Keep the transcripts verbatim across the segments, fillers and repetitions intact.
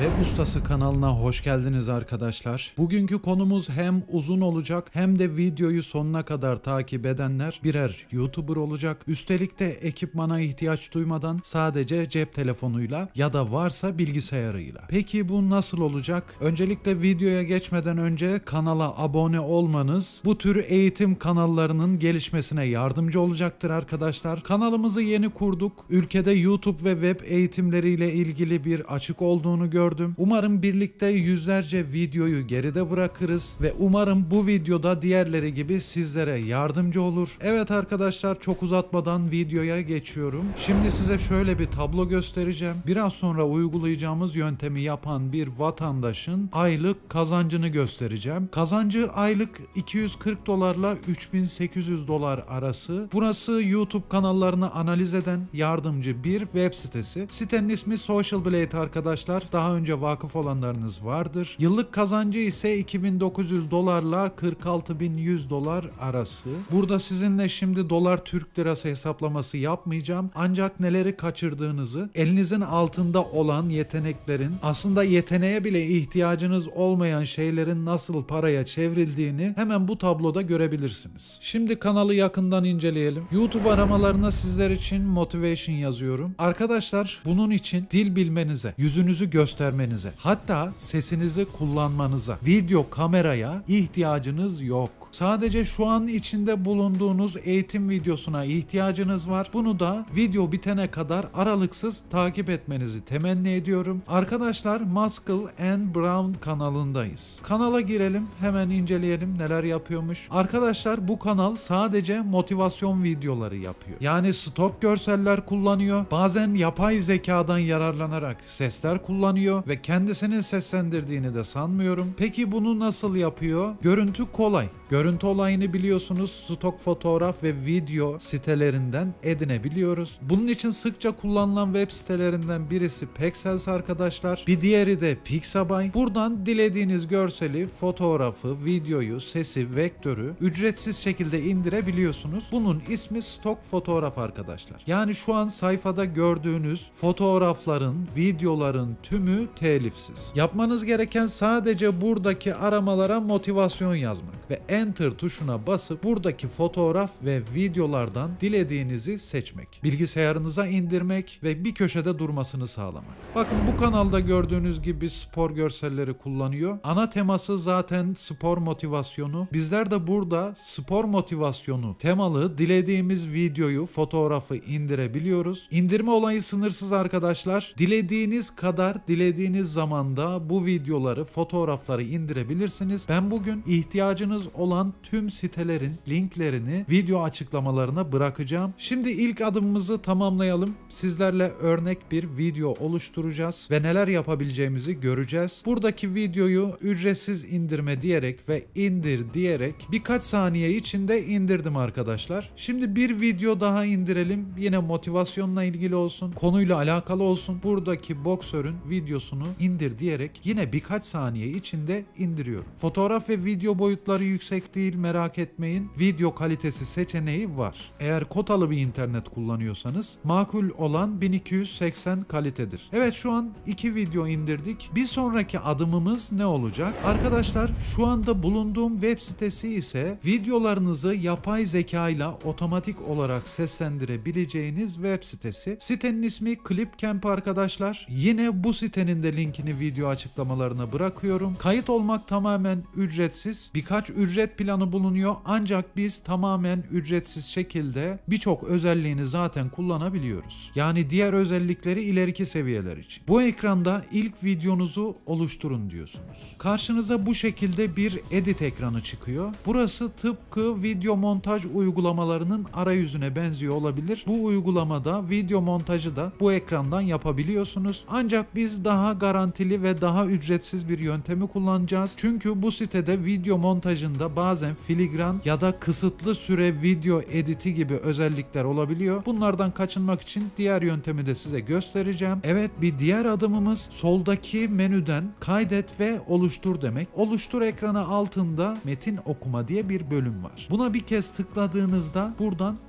Web Ustası kanalına hoş geldiniz arkadaşlar. Bugünkü konumuz hem uzun olacak hem de videoyu sonuna kadar takip edenler birer YouTuber olacak. Üstelik de ekipmana ihtiyaç duymadan sadece cep telefonuyla ya da varsa bilgisayarıyla. Peki bu nasıl olacak? Öncelikle videoya geçmeden önce kanala abone olmanız bu tür eğitim kanallarının gelişmesine yardımcı olacaktır arkadaşlar. Kanalımızı yeni kurduk. Ülkede YouTube ve web eğitimleriyle ilgili bir açık olduğunu gördüm. Umarım birlikte yüzlerce videoyu geride bırakırız ve umarım bu videoda diğerleri gibi sizlere yardımcı olur. Evet arkadaşlar, çok uzatmadan videoya geçiyorum. Şimdi size şöyle bir tablo göstereceğim. Biraz sonra uygulayacağımız yöntemi yapan bir vatandaşın aylık kazancını göstereceğim. Kazancı aylık iki yüz kırk dolarla üç bin sekiz yüz dolar arası. Burası YouTube kanallarını analiz eden yardımcı bir web sitesi. Sitenin ismi Social Blade arkadaşlar. Daha önce vakıf olanlarınız vardır. Yıllık kazancı ise iki bin dokuz yüz dolarla kırk altı bin yüz dolar arası. Burada sizinle şimdi dolar Türk lirası hesaplaması yapmayacağım. Ancak neleri kaçırdığınızı, elinizin altında olan yeteneklerin, aslında yeteneğe bile ihtiyacınız olmayan şeylerin nasıl paraya çevrildiğini hemen bu tabloda görebilirsiniz. Şimdi kanalı yakından inceleyelim. YouTube aramalarına sizler için motivation yazıyorum. Arkadaşlar, bunun için dil bilmenize, yüzünüzü göstermenize, hatta sesinizi kullanmanıza, video kameraya ihtiyacınız yok. Sadece şu an içinde bulunduğunuz eğitim videosuna ihtiyacınız var. Bunu da video bitene kadar aralıksız takip etmenizi temenni ediyorum. Arkadaşlar, Muscle and Brown kanalındayız. Kanala girelim, hemen inceleyelim neler yapıyormuş. Arkadaşlar, bu kanal sadece motivasyon videoları yapıyor. Yani stok görseller kullanıyor. Bazen yapay zekadan yararlanarak sesler kullanıyor ve kendisinin seslendirdiğini de sanmıyorum. Peki bunu nasıl yapıyor? Görüntü kolay. Görüntü olayını biliyorsunuz, stok fotoğraf ve video sitelerinden edinebiliyoruz. Bunun için sıkça kullanılan web sitelerinden birisi Pexels arkadaşlar. Bir diğeri de Pixabay. Buradan dilediğiniz görseli, fotoğrafı, videoyu, sesi, vektörü ücretsiz şekilde indirebiliyorsunuz. Bunun ismi stok fotoğraf arkadaşlar. Yani şu an sayfada gördüğünüz fotoğrafların, videoların tümü telifsiz. Yapmanız gereken sadece buradaki aramalara motivasyon yazmak ve Enter tuşuna basıp buradaki fotoğraf ve videolardan dilediğinizi seçmek, bilgisayarınıza indirmek ve bir köşede durmasını sağlamak. Bakın, bu kanalda gördüğünüz gibi spor görselleri kullanıyor. Ana teması zaten spor motivasyonu. Bizler de burada spor motivasyonu temalı dilediğimiz videoyu, fotoğrafı indirebiliyoruz. İndirme olayı sınırsız arkadaşlar. Dilediğiniz kadar, dilediğiniz zamanda bu videoları, fotoğrafları indirebilirsiniz. Ben bugün ihtiyacınız olan tüm sitelerin linklerini video açıklamalarına bırakacağım. Şimdi ilk adımımızı tamamlayalım. Sizlerle örnek bir video oluşturacağız ve neler yapabileceğimizi göreceğiz. Buradaki videoyu ücretsiz indirme diyerek ve indir diyerek birkaç saniye içinde indirdim arkadaşlar. Şimdi bir video daha indirelim. Yine motivasyonla ilgili olsun, konuyla alakalı olsun. Buradaki boksörün videosunu indir diyerek yine birkaç saniye içinde indiriyorum. Fotoğraf ve video boyutları yüksek değil, merak etmeyin. Video kalitesi seçeneği var. Eğer kotalı bir internet kullanıyorsanız makul olan bin iki yüz seksen kalitedir. Evet, şu an iki video indirdik. Bir sonraki adımımız ne olacak? Arkadaşlar, şu anda bulunduğum web sitesi ise videolarınızı yapay zeka ile otomatik olarak seslendirebileceğiniz web sitesi. Sitenin ismi Clipcamp arkadaşlar. Yine bu sitenin de linkini video açıklamalarına bırakıyorum. Kayıt olmak tamamen ücretsiz. Birkaç ücret planı bulunuyor, ancak biz tamamen ücretsiz şekilde birçok özelliğini zaten kullanabiliyoruz. Yani diğer özellikleri ileriki seviyeler için. Bu ekranda ilk videonuzu oluşturun diyorsunuz. Karşınıza bu şekilde bir edit ekranı çıkıyor. Burası tıpkı video montaj uygulamalarının arayüzüne benziyor olabilir. Bu uygulamada video montajı da bu ekrandan yapabiliyorsunuz. Ancak biz daha garantili ve daha ücretsiz bir yöntemi kullanacağız. Çünkü bu sitede video montajında bazen filigran ya da kısıtlı süre video editi gibi özellikler olabiliyor. Bunlardan kaçınmak için diğer yöntemi de size göstereceğim. Evet, bir diğer adımımız soldaki menüden kaydet ve oluştur demek. Oluştur ekranı altında metin okuma diye bir bölüm var. Buna bir kez tıkladığınızda buradan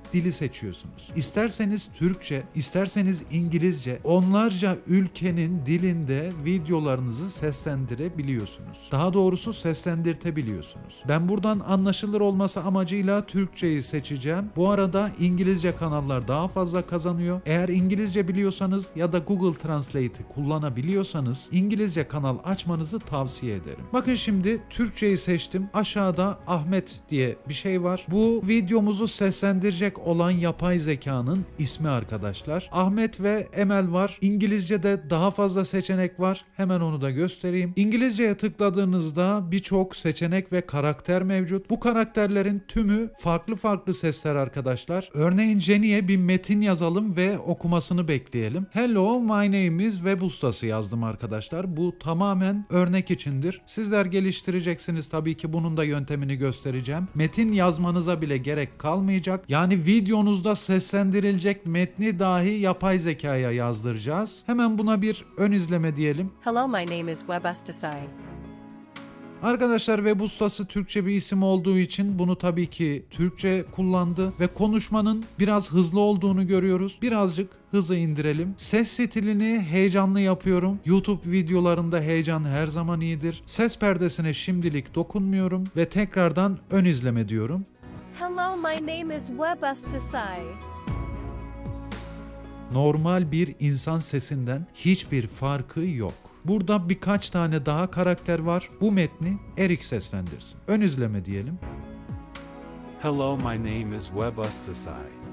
dili seçiyorsunuz. İsterseniz Türkçe, isterseniz İngilizce, onlarca ülkenin dilinde videolarınızı seslendirebiliyorsunuz. Daha doğrusu seslendirtebiliyorsunuz. Ben buradan anlaşılır olması amacıyla Türkçeyi seçeceğim. Bu arada İngilizce kanallar daha fazla kazanıyor. Eğer İngilizce biliyorsanız ya da Google Translate'i kullanabiliyorsanız İngilizce kanal açmanızı tavsiye ederim. Bakın şimdi Türkçeyi seçtim. Aşağıda Ahmet diye bir şey var. Bu videomuzu seslendirecek olan yapay zekanın ismi arkadaşlar. Ahmet ve Emel var. İngilizce'de daha fazla seçenek var. Hemen onu da göstereyim. İngilizce'ye tıkladığınızda birçok seçenek ve karakter mevcut. Bu karakterlerin tümü farklı farklı sesler arkadaşlar. Örneğin Jenny'e bir metin yazalım ve okumasını bekleyelim. Hello, my name is web ustası yazdım arkadaşlar. Bu tamamen örnek içindir. Sizler geliştireceksiniz tabii ki, bunun da yöntemini göstereceğim. Metin yazmanıza bile gerek kalmayacak. Yani videonuzda seslendirilecek metni dahi yapay zekaya yazdıracağız. Hemen buna bir ön izleme diyelim. Hello, my name is Web Ustasai. Arkadaşlar web ustası Türkçe bir isim olduğu için bunu tabii ki Türkçe kullandı ve konuşmanın biraz hızlı olduğunu görüyoruz. Birazcık hızı indirelim. Ses stilini heyecanlı yapıyorum. YouTube videolarında heyecan her zaman iyidir. Ses perdesine şimdilik dokunmuyorum ve tekrardan ön izleme diyorum. Hello, my name is Web Ustasai. Normal bir insan sesinden hiçbir farkı yok. Burada birkaç tane daha karakter var. Bu metni Erik seslendirsin. Ön izleme diyelim. Hello, my name is Web Ustasai.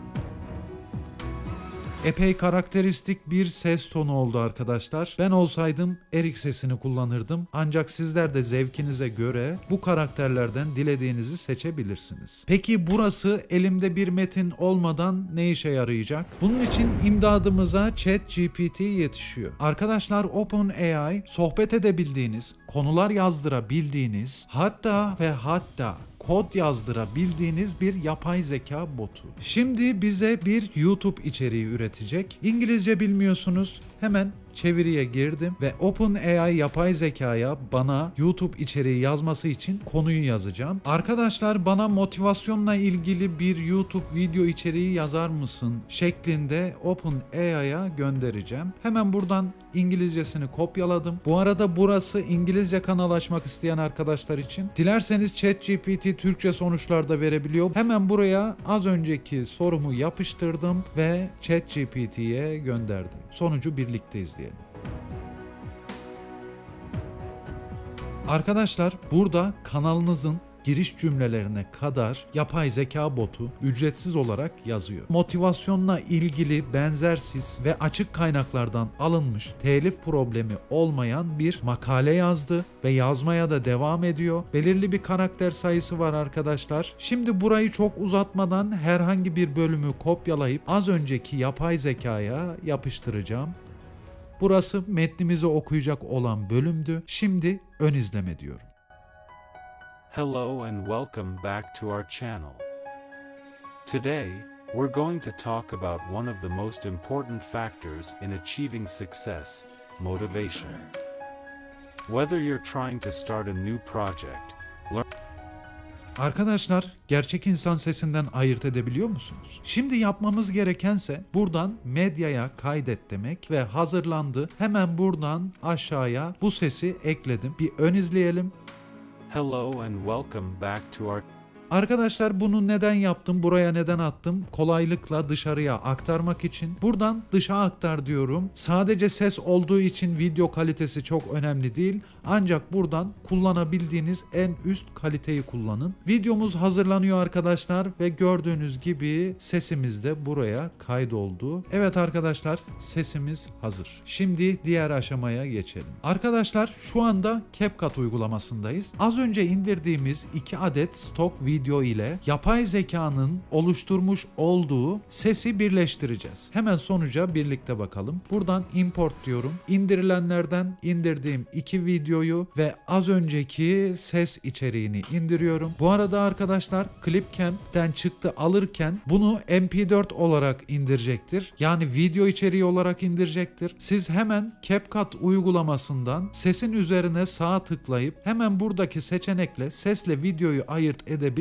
Epey karakteristik bir ses tonu oldu arkadaşlar. Ben olsaydım Erik sesini kullanırdım. Ancak sizler de zevkinize göre bu karakterlerden dilediğinizi seçebilirsiniz. Peki burası elimde bir metin olmadan ne işe yarayacak? Bunun için imdadımıza ChatGPT yetişiyor. Arkadaşlar OpenAI sohbet edebildiğiniz, konular yazdırabildiğiniz, hatta ve hatta kod yazdırabildiğiniz bir yapay zeka botu. Şimdi bize bir YouTube içeriği üretecek. İngilizce bilmiyorsunuz. Hemen çeviriye girdim ve OpenAI yapay zekaya bana YouTube içeriği yazması için konuyu yazacağım. Arkadaşlar bana motivasyonla ilgili bir YouTube video içeriği yazar mısın şeklinde OpenAI'ya göndereceğim. Hemen buradan İngilizcesini kopyaladım. Bu arada burası İngilizce kanal açmak isteyen arkadaşlar için. Dilerseniz ChatGPT Türkçe sonuçlar da verebiliyor. Hemen buraya az önceki sorumu yapıştırdım ve ChatGPT'ye gönderdim. Sonucu birlikte izleyelim. Arkadaşlar burada kanalınızın giriş cümlelerine kadar yapay zeka botu ücretsiz olarak yazıyor. Motivasyonla ilgili benzersiz ve açık kaynaklardan alınmış, telif problemi olmayan bir makale yazdı ve yazmaya da devam ediyor. Belirli bir karakter sayısı var arkadaşlar. Şimdi burayı çok uzatmadan herhangi bir bölümü kopyalayıp az önceki yapay zekaya yapıştıracağım. Burası metnimizi okuyacak olan bölümdü. Şimdi ön izleme diyorum. Hello and welcome back to our channel. Today, we're going to talk about one of the most important factors in achieving success, motivation. Whether you're trying to start a new project, learn Arkadaşlar, gerçek insan sesinden ayırt edebiliyor musunuz? Şimdi yapmamız gerekense buradan medyaya kaydet demek ve hazırlandı. Hemen buradan aşağıya bu sesi ekledim. Bir ön izleyelim. Hello and welcome back to our Arkadaşlar bunu neden yaptım, buraya neden attım? Kolaylıkla dışarıya aktarmak için. Buradan dışa aktar diyorum. Sadece ses olduğu için video kalitesi çok önemli değil. Ancak buradan kullanabildiğiniz en üst kaliteyi kullanın. Videomuz hazırlanıyor arkadaşlar ve gördüğünüz gibi sesimiz de buraya kaydoldu. Evet arkadaşlar, sesimiz hazır. Şimdi diğer aşamaya geçelim. Arkadaşlar şu anda CapCut uygulamasındayız. Az önce indirdiğimiz iki adet stok video ile yapay zekanın oluşturmuş olduğu sesi birleştireceğiz. Hemen sonuca birlikte bakalım. Buradan import diyorum. İndirilenlerden indirdiğim iki videoyu ve az önceki ses içeriğini indiriyorum. Bu arada arkadaşlar Clipcamp'ten çıktı alırken bunu M P dört olarak indirecektir. Yani video içeriği olarak indirecektir. Siz hemen CapCut uygulamasından sesin üzerine sağ tıklayıp hemen buradaki seçenekle sesle videoyu ayırt edebilirsiniz.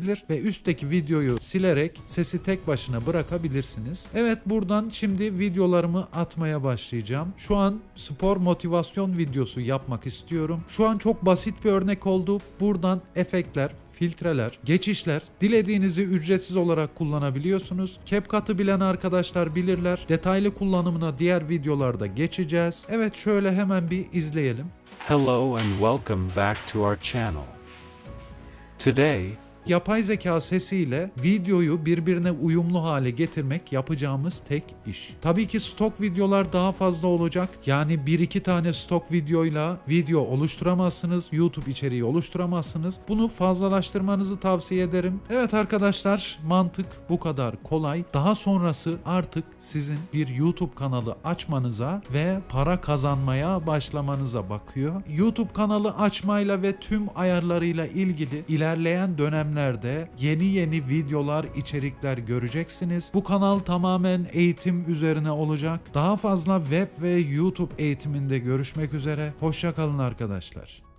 olabilir ve üstteki videoyu silerek sesi tek başına bırakabilirsiniz. Evet, buradan şimdi videolarımı atmaya başlayacağım. Şu an spor motivasyon videosu yapmak istiyorum. Şu an çok basit bir örnek oldu. Buradan efektler, filtreler, geçişler, dilediğinizi ücretsiz olarak kullanabiliyorsunuz. CapCut'ı bilen arkadaşlar bilirler. Detaylı kullanımına diğer videolarda geçeceğiz. Evet, şöyle hemen bir izleyelim. Hello and welcome back to our channel. Today, Yapay zeka sesiyle videoyu birbirine uyumlu hale getirmek yapacağımız tek iş. Tabii ki stok videolar daha fazla olacak. Yani bir iki tane stok videoyla video oluşturamazsınız. YouTube içeriği oluşturamazsınız. Bunu fazlalaştırmanızı tavsiye ederim. Evet arkadaşlar, mantık bu kadar kolay. Daha sonrası artık sizin bir YouTube kanalı açmanıza ve para kazanmaya başlamanıza bakıyor. YouTube kanalı açmayla ve tüm ayarlarıyla ilgili ilerleyen dönemlerde yeni yeni videolar, içerikler göreceksiniz. Bu kanal tamamen eğitim üzerine olacak. Daha fazla web ve YouTube eğitiminde görüşmek üzere. Hoşça kalın arkadaşlar.